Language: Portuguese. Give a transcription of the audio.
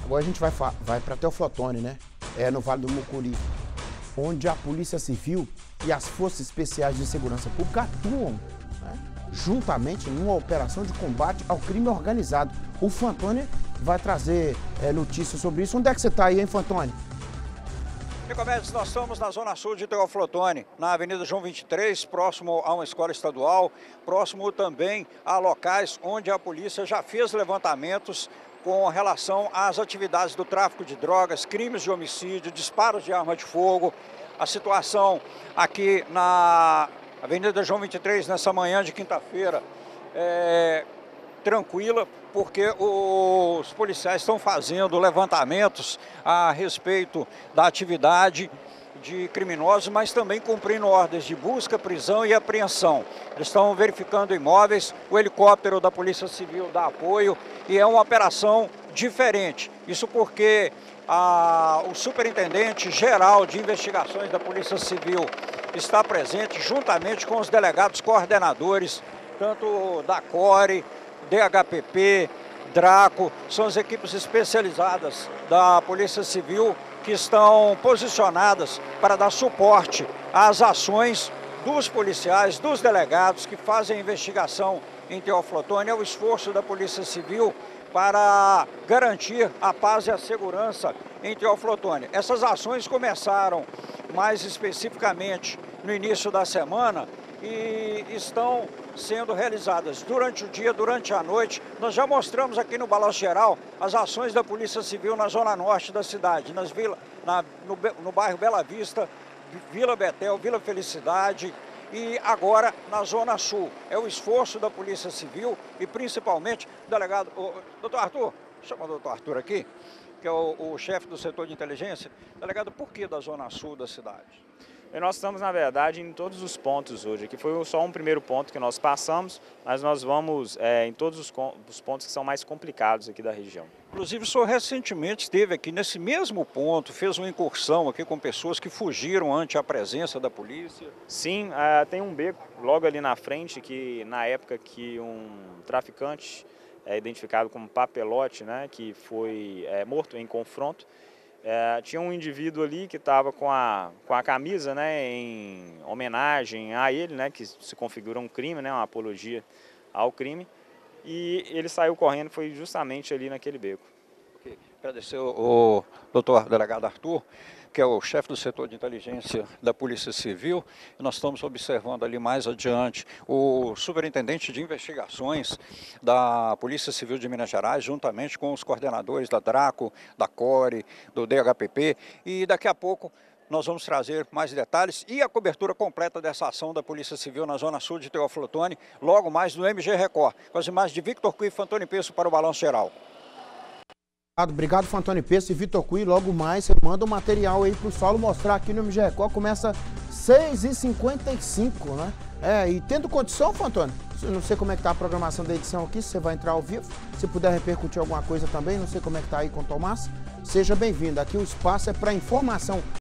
Agora a gente vai para Teoflotone, né? É no Vale do Mucuri, onde a Polícia Civil e as Forças Especiais de Segurança Pública atuam, né, juntamente numa operação de combate ao crime organizado. O Fantoni vai trazer notícias sobre isso. Onde é que você está aí, hein, Fantoni? Nicomedes, nós estamos na zona sul de Teoflotone, na Avenida João 23, próximo a uma escola estadual, próximo também a locais onde a polícia já fez levantamentos com relação às atividades do tráfico de drogas, crimes de homicídio, disparos de arma de fogo. A situação aqui na Avenida João 23, nessa manhã de quinta-feira, é tranquila, porque os policiais estão fazendo levantamentos a respeito da atividade de criminosos, mas também cumprindo ordens de busca, prisão e apreensão. Eles estão verificando imóveis, o helicóptero da Polícia Civil dá apoio e é uma operação diferente. Isso porque o superintendente geral de investigações da Polícia Civil está presente juntamente com os delegados coordenadores, tanto da CORE, DHPP, Draco, são as equipes especializadas da Polícia Civil que estão posicionadas para dar suporte às ações dos policiais, dos delegados que fazem a investigação em Teoflotone, ao esforço da Polícia Civil para garantir a paz e a segurança em Teoflotone. Essas ações começaram mais especificamente no início da semana e estão sendo realizadas durante o dia, durante a noite. Nós já mostramos aqui no Balanço Geral as ações da Polícia Civil na zona norte da cidade, no bairro Bela Vista, Vila Betel, Vila Felicidade e agora na zona sul. É o esforço da Polícia Civil e principalmente o delegado, doutor Arthur, chama o doutor Arthur aqui, que é o chefe do setor de inteligência. Delegado, por que da zona sul da cidade? E nós estamos, na verdade, em todos os pontos hoje. Aqui foi só um primeiro ponto que nós passamos, mas nós vamos em todos os pontos que são mais complicados aqui da região. Inclusive, o senhor recentemente esteve aqui nesse mesmo ponto, fez uma incursão aqui com pessoas que fugiram ante a presença da polícia. Sim, tem um beco logo ali na frente, que na época que um traficante, identificado como Papelote, né, que foi morto em confronto, tinha um indivíduo ali que estava com a camisa, né, em homenagem a ele, né, que se configura um crime, né, uma apologia ao crime, e ele saiu correndo, foi justamente ali naquele beco. Okay. Agradecer o doutor delegado Arthur, que é o chefe do setor de inteligência da Polícia Civil. Nós estamos observando ali mais adiante o superintendente de investigações da Polícia Civil de Minas Gerais, juntamente com os coordenadores da Draco, da CORE, do DHPP, e daqui a pouco nós vamos trazer mais detalhes e a cobertura completa dessa ação da Polícia Civil na zona sul de Teoflotone, logo mais no MG Record, com as imagens de Victor Cui e Fantoni Peço para o Balanço Geral. Obrigado, Fantoni Peço e Vitor Cui. Logo mais você manda o material aí pro Saulo mostrar aqui no MG Record. Começa 6h55, né? E tendo condição, Fantoni, não sei como é que tá a programação da edição aqui, se você vai entrar ao vivo, se puder repercutir alguma coisa também, não sei como é que tá aí com o Tomás, seja bem-vindo. Aqui o espaço é para informação.